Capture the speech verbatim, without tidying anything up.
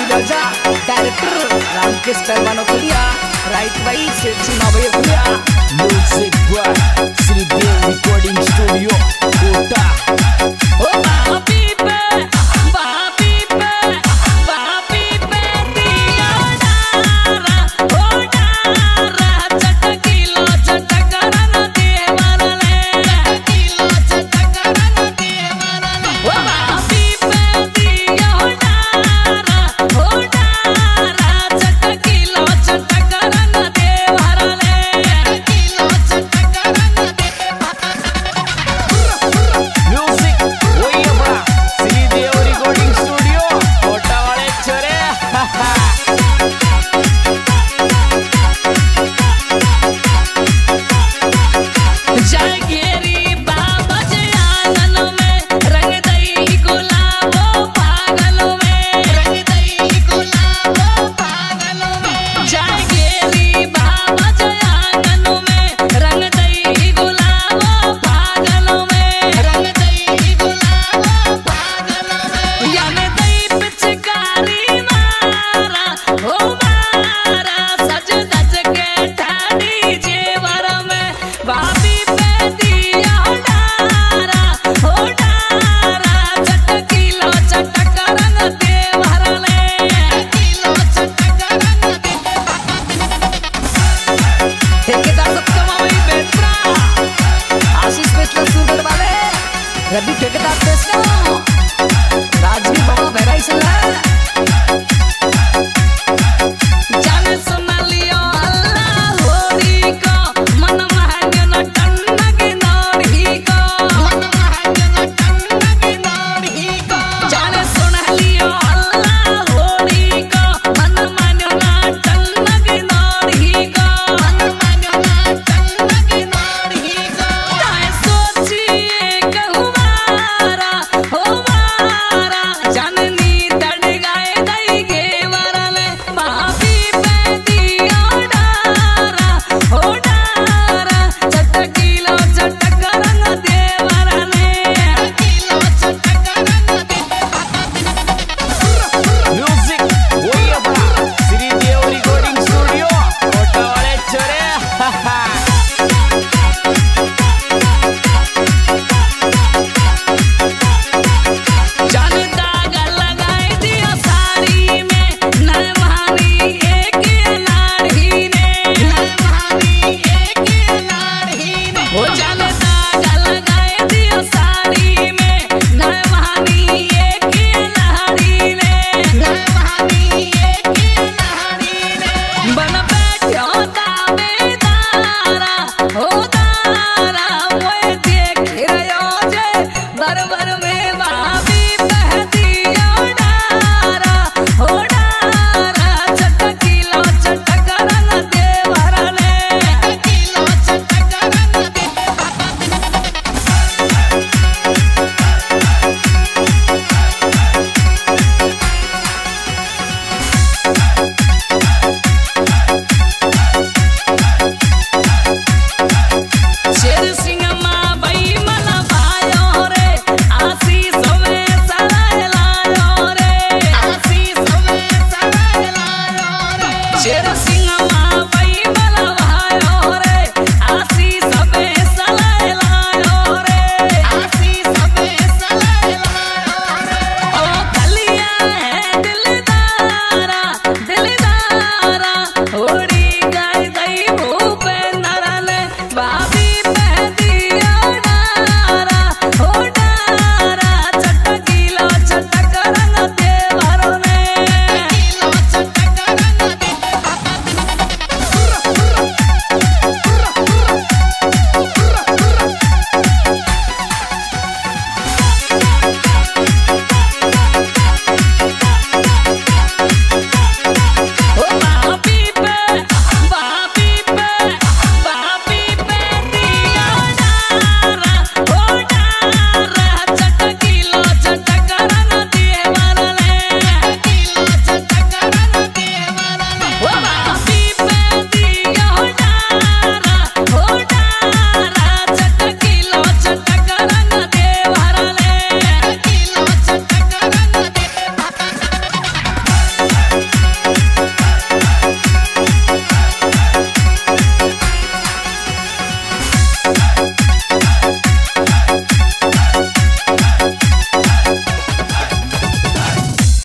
राजा director Ramkesh पहलवानों को दिया राइट भाई सेठ सिन्हा भैया को दिया music by Shridev recording studio Kota. ओ भाभी पे भाभी पे भाभी पे दिया डारा ओ डारा चटकीलो चटकरन देवरले चटकीलो चटकरन देवरले ओ भाभी पे दिया डारा ओ डारा चटकीलो चटकरन देवरले चटकीलो चटकरन म्यूजिक वही अपना श्रीदेव रिकॉर्डिंग स्टूडियो कोटा वाले छोरे। जय घेरी बाबा जय आंगन में रंग दई गुलाबो पागलों में रंग दई गुलाबो पागलों में जय घेरी बाबा जय आंगन में रंग दई गुलाबो पागलों में रंग दई गुलाबो पागलों में याने दई पिचकारी मारा ओ मारा सज धज के ठाड़ी जेवर में भाभी पे दिया डारा ओ डारा चटकीलो चटकरन देवरले चटकीलो चटकरन ठेकेदार सबका मामई बेटरा आशीष पेशला सुंदर वाले रवि ठेकेदार पेशला